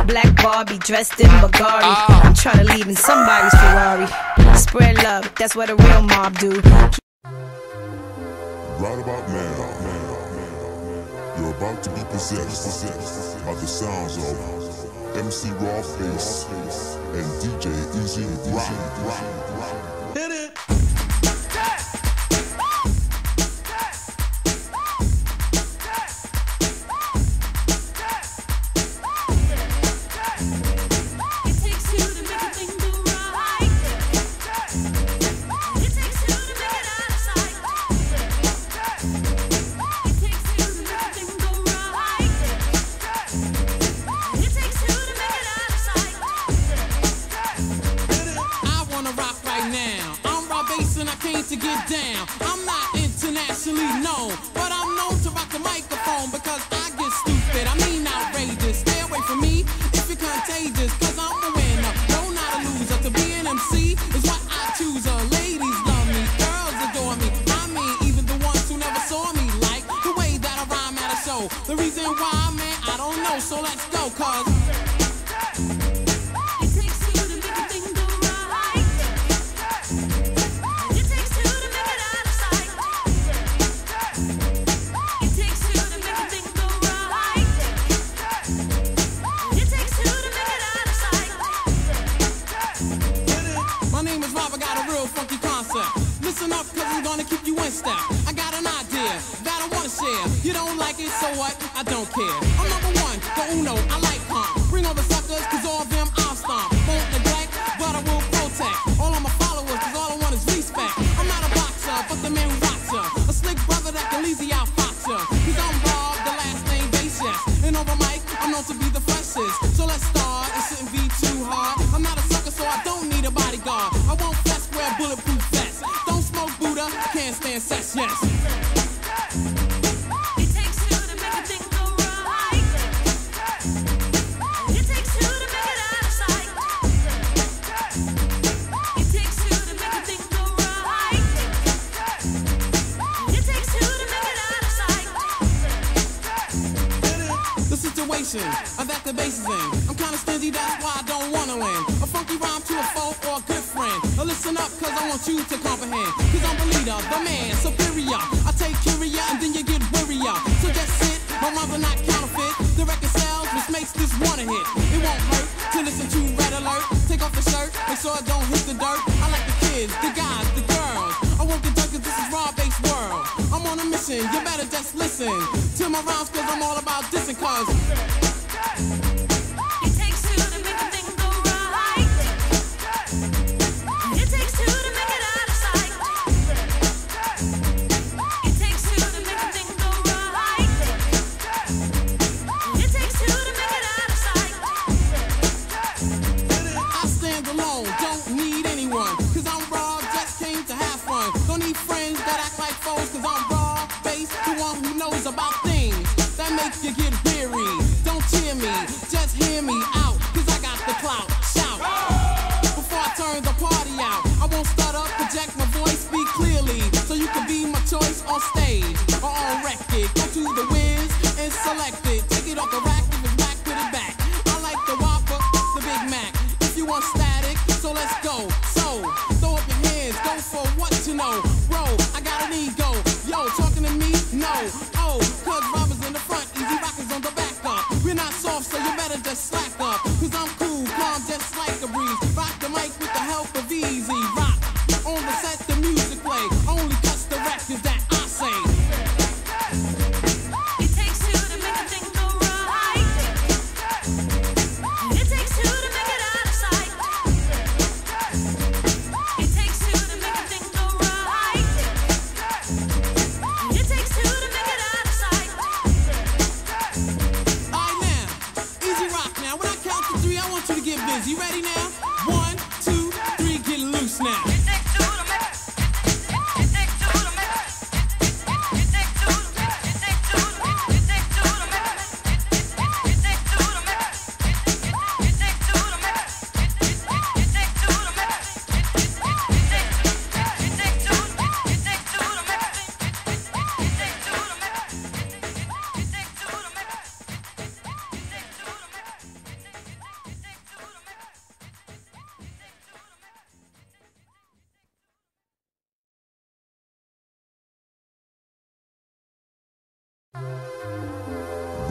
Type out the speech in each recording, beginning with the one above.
black Barbie dressed in Bulgari. I'm trying to leave in somebody's Ferrari. Spread love, that's what a real mob do. Right about now, you're about to be possessed by the sounds of MC Rawface and DJ Easy Rock. Hit it! To get down, I'm not internationally known, but I'm known to rock the microphone because I get stupid, I mean outrageous. Stay away from me if you're contagious, cause I'm a winner, no not a loser. To be an MC is what I choose. Ladies love me, girls adore me, I mean even the ones who never saw me, like the way that I rhyme at a show. The reason why, man, I don't know, so let's go, cause listen up, cause I'm gonna keep you in step. I got an idea that I wanna share. You don't like it, so what? I don't care. I'm number one, the uno, I like pump. Bring all the suckers, cause all of them I'll stomp. Won't neglect, but I will protect all of my followers, cause all I want is respect. I'm not a boxer, but the man who rocks ya. A slick brother that can easy outfox ya. Cause I'm Rob, the last name Basis. And over mic, I'm known to be the freshest. So let's start, it shouldn't be too hard. I'm not a sucker, so I don't need a bodyguard. I won't flex, wear bulletproof vest. Don't smoke Buddha, can't stand sex, yes. It takes two to make a thing go right. It takes two to make it out of sight. It takes two to make a thing go right. It takes two to make it out of sight. The situation that the bass is in, I'm kinda stingy, that's why I don't wanna win. A funky rhyme to a foe or a good friend. Now listen up, cause I want you to comprehend. Cause I'm the leader, the man, superior. I take curia and then you get wearier. So just sit, my rhymes are not counterfeit. The record sells, which makes this one a hit. It won't hurt to listen to Red Alert. Take off the shirt, make sure I don't hit the dirt. I like the kids, the guys, the girls. I won't get done cause this is raw-based world. I'm on a mission, you better just listen to my rhymes cause I'm all about dissing cause it takes two to make a thing go right. It takes two to make it out of sight. It takes two to make a thing go right. It takes two to make it out of sight. I stand alone, don't need anyone, cause I'm raw, just came to have fun. Don't need friends that act like foes, cause I'm raw, based, the one who knows about things that make you get weary. Don't cheer me, just hear me out, cause I got the clout. Shout before I turn the party out. I won't stutter, project my voice, speak clearly, so you can be my choice on stage or on record. Go to the Wiz and select it. Take it off the rack, if it's back, put it back. I like the Whopper, the Big Mac. If you want static, so let's go. So throw up your hands, go for what you know. Bro, I got an ego. Yo, talking to me? No. Oh, cause Robbers in the front, Easy Rockers on the back up. We're not soft, so you better just slack up. Cause I'm cool, calm, just like a breeze. Rock the mic with the help of Easy Rock. On the set, the music play. Only cuts the records that I say. It takes two to make a thing go right. It takes two to make it out of sight. It takes two to make a thing go right. It takes two to make it out of sight. Alright now, Easy Rock now. When I count to three, I want you to get busy. Ready now? 1, 2, 3, get loose now.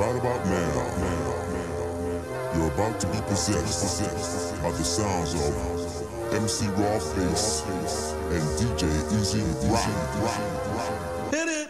Right about now, you're about to be possessed by the sounds of MC Rawface and DJ Easy Rock. Hit it!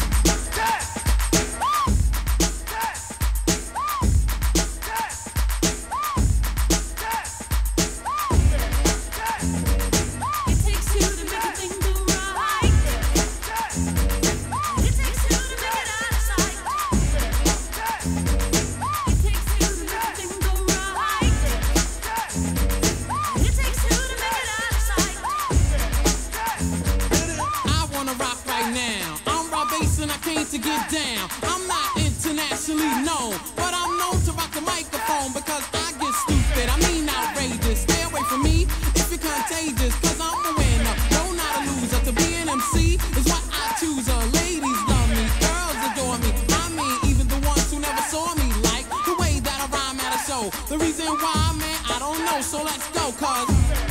To get down, I'm not internationally known, but I'm known to rock the microphone because I get stupid, I mean outrageous. Stay away from me if you're contagious, cause I'm a winner, no not a loser. To be an MC is what I choose. Ladies love me, girls adore me, I mean even the ones who never saw me, like the way that I rhyme at a show. The reason why, man, I don't know, so let's go, cause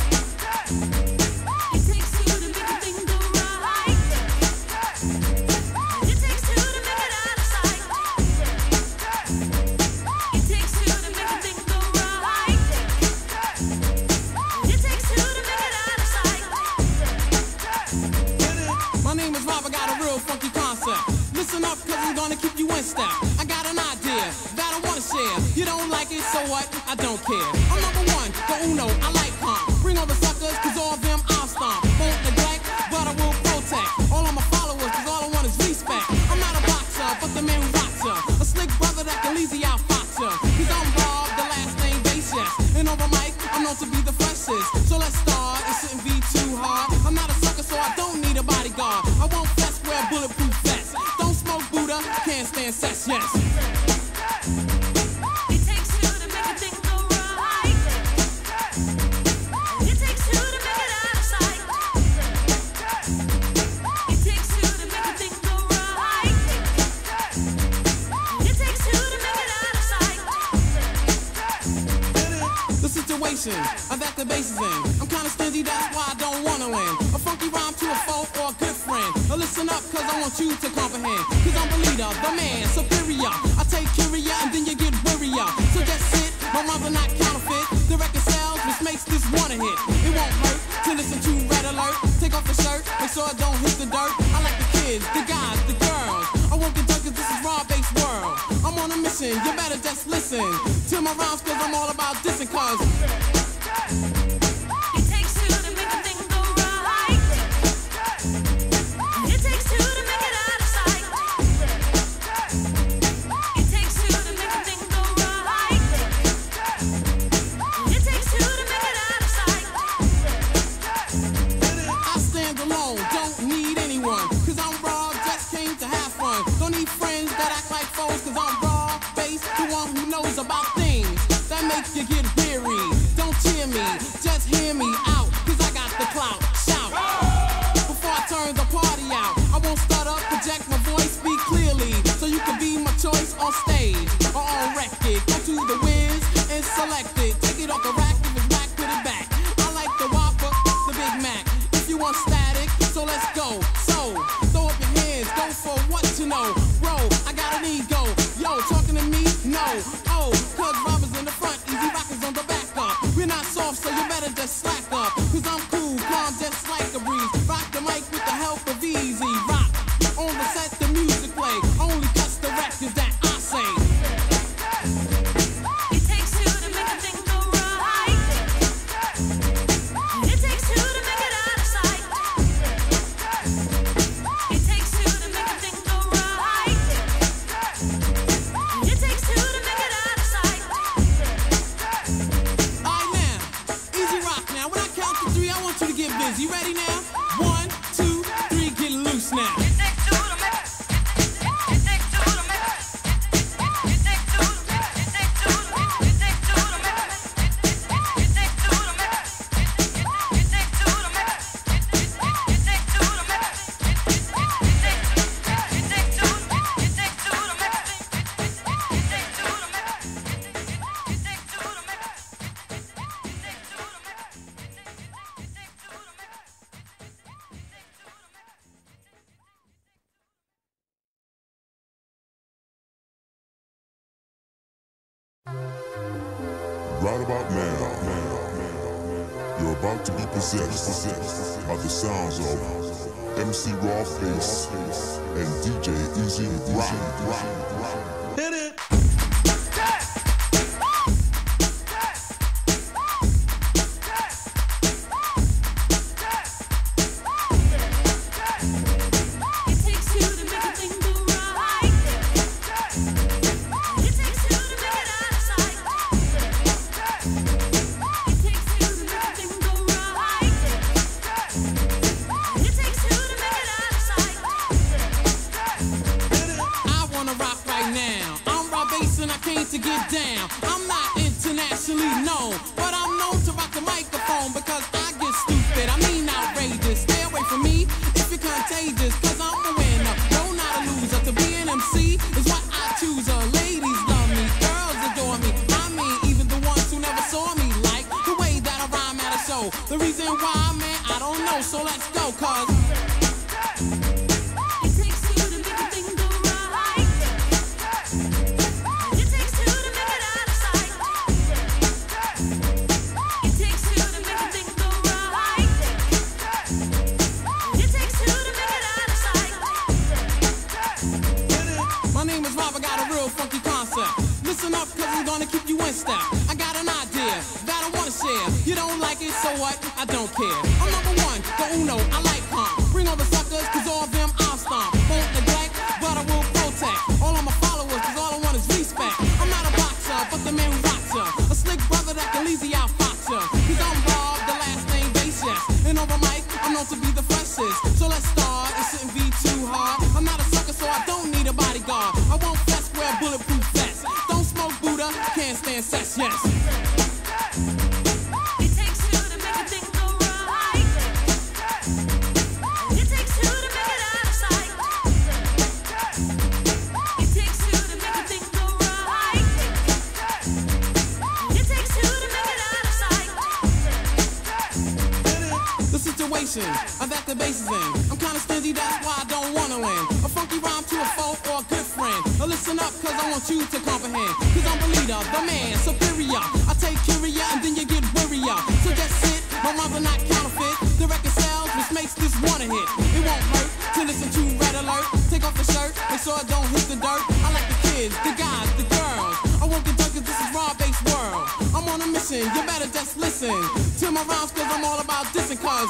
listen up, cause I'm gonna keep you in step. I got an idea that I wanna share. You don't like it, so what? I don't care. I'm number one, the uno, I like pump. Bring over suckers, cause all of them I'll stomp. Won't neglect, but I will protect all of my followers, cause all I want is respect. I'm not a boxer, but the man who rocks her. A slick brother that can easy outfox her. Cause I'm Rob, the last name base, yes. And over mic, I'm known to be the freshest. So let's start, it shouldn't be too hard. I'm not a sucker, so I don't need a bodyguard. I won't fess, wear bulletproof vest. Don't smoke Buddha, can't stand sex, yes. It takes two to make a thing go right. It takes two to make it out of sight. It takes two to make a thing go right. It takes two to make it out of sight. The situation that the bass is in, I'm kinda stingy, that's why I don't wanna win. A funky rhyme to a foe or a good friend. Now listen up, cause I want you to comprehend. Cause I'm the leader, the man, superior. I take curia and then you get wearier. So just sit, my rhymes are not counterfeit. The record sells, which makes this one a hit. It won't hurt to listen to Red Alert. Take off the shirt, make sure I don't hit the dirt. I like the kids, the guys, the girls. I won't get done cause this is raw-based world. I'm on a mission, you better just listen to my rhymes cause I'm all about dissing cause it takes two to make a thing go right. It takes two to make it out of sight. It takes two to make a thing go right. It takes two to make it out of sight. I stand alone, don't need anyone, cause I'm raw, just came to have fun. Don't need friends that act like foes, cause I'm raw, based, the one who knows about things that make you get weary. Don't cheer me, just hear me out, cause I got the clout. Shout before I turn the party out. I won't stutter, project my voice, speak clearly, so you can be my choice on stage or on record. Go to the Wiz and select it. Take it off the rack, if it's whack, put it back. I like the Whopper, the Big Mac. If you want static, so let's go. So throw up your hands, go for what you know. Bro, I got an ego. Yo, talking to me? No. Oh, cause Robbers in the front, Easy Rockers on the back up. We're not soft, so you better just slack up. Cause I'm cool, calm, just like a breeze. Rock the mic with the help of Easy Rock. On the set, the music play. Only cuts the records that I say. It takes two to make a thing go right. It takes two to make it out of sight. It takes two to make a thing go right. It takes two to make it out of sight. Alright now, Easy Rock now. When I count to three, I want you to get busy. Ready now? 1, 2, 3, get loose now. It takes two to make it. It takes two to make it. It takes two to make it. It takes two to make it. It takes two to make it. It takes two to make it. It takes two to make it. It takes two to make it. It takes two. It takes two to make it. It takes two to make it. It takes two to make it. It takes two to make it. It takes two to make it. Right about now, you're about to be possessed by the sounds of MC Rawface and DJ Easy Rock. Hit it! To get down, I'm not internationally known, but I'm known to rock the microphone because I get stupid, I mean outrageous. Stay away from me if you're contagious, cause I'm a winner, no not a loser. To be an MC is what I choose. Ladies love me, girls adore me, I mean even the ones who never saw me, like the way that I rhyme at a show. The reason why, man, I don't know, so let's go, cause listen up, cause I'm gonna keep you in step. I got an idea that I wanna share. You don't like it, so what? I don't care. I'm number one, the uno, I like pump. Bring all the suckers, cause all of them I'll stomp. Won't neglect, but I will protect all of my followers, cause all I want is respect. I'm not a boxer, but the man who rocks ya. A slick brother that can easy outfox ya. Cause I'm Rob, the last name Bass, yes. And over mic, I'm known to be the freshest. So let's start, it shouldn't be too hard. I'm not a sucker, so I don't need a bodyguard. I won't flex, wear bulletproof vest. Don't smoke Buddha, can't stand sex, yes. It takes two to make a thing go right. It takes two to make it out of sight. It takes two to make a thing go right. It takes two to make it out of sight. The situation that the bass is in, I'm kinda stingy, that's why I don't wanna win. A funky rhyme to a foe or a good friend. Listen up, cause I want you to comprehend. Cause I'm the leader, the man, superior. I take curia and then you get wearier. So just sit, my rhymes are not counterfeit. The record sells, which makes this one a hit. It won't hurt to listen to Red Alert. Take off the shirt, make sure I don't hit the dirt. I like the kids, the guys, the girls. I won't get drunk cause this is raw-bass world. I'm on a mission, you better just listen to my rhymes cause I'm all about dissing cause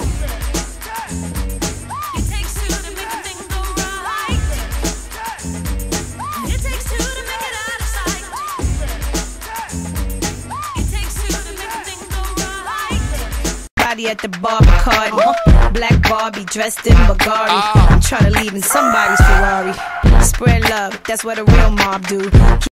it takes two to make a thing go right. It takes two to make it out of sight. It takes two to make a thing go right. Body at the Barbie card, black Barbie dressed in Bulgari. I'm trying to leave in somebody's Ferrari. Spread love, that's what a real mob do.